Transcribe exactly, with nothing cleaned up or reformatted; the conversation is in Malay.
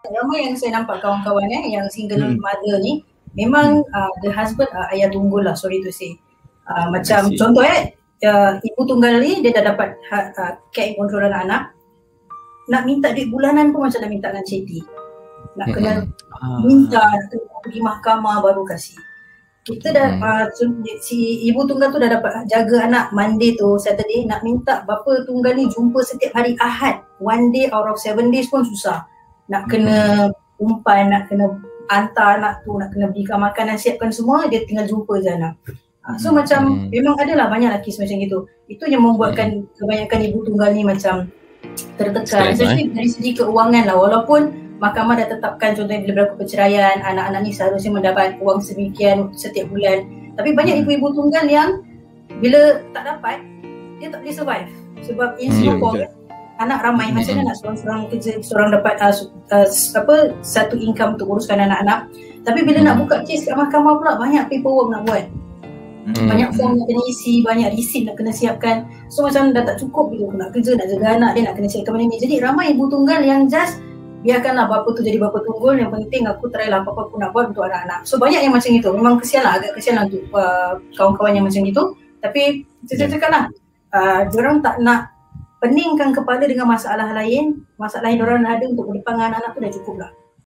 Ramai yang saya nampak kawan-kawan eh, yang single hmm. mother ni, memang hmm. uh, the husband uh, ayah tunggal lah, sorry to say. Uh, macam contoh eh, uh, ibu tunggal ni dia dah dapat uh, care control anak-anak, nak minta duit bulanan pun macam nak minta dengan ceti. Nak kena hmm. minta, nak kena pergi mahkamah baru kasih. Kita dah, hmm. uh, si ibu tunggal tu dah dapat jaga anak Monday tu Saturday, nak minta bapa tunggal ni jumpa setiap hari Ahad, one day out of seven days pun susah. Nak kena umpan, nak kena hantar anak tu, nak kena belikan makanan, siapkan semua, dia tinggal jumpa je anak. Uh, so hmm. macam hmm. memang adalah banyak lelaki macam itu. Itu yang membuatkan hmm. kebanyakan ibu tunggal ni macam tertekan. Especially eh? dari segi keuangan lah, walaupun mahkamah dah tetapkan contohnya bila berlaku perceraian, anak-anak ni seharusnya mendapat wang sedemikian setiap bulan. Tapi banyak hmm. ibu-ibu tunggal yang bila tak dapat, dia tak boleh survive. Sebab in Singapore, hmm. anak ramai, hmm. macam mana nak seorang-seorang kerja, seorang dapat uh, uh, apa satu income untuk uruskan anak-anak. Tapi bila hmm. nak buka kes kat mahkamah pula, banyak paperwork nak buat. Hmm. Banyak form nak kena isi, banyak receipt nak kena siapkan. So macam dah tak cukup gitu, nak kerja, nak jaga anak, dia nak kena siapkan benda ni. Jadi ramai ibu tunggal yang just biarkanlah bapa tu jadi bapa tunggul, yang penting aku try lah apa-apa aku nak buat untuk anak-anak. So banyak yang macam itu, memang kesian lah, agak kesian lah untuk uh, kawan-kawan yang macam itu. Tapi saya cakap lah, uh, diorang tak nak peningkan kepala dengan masalah lain, masalah yang diorang ada untuk berdepan dengan anak-anak tu dah cukup lah.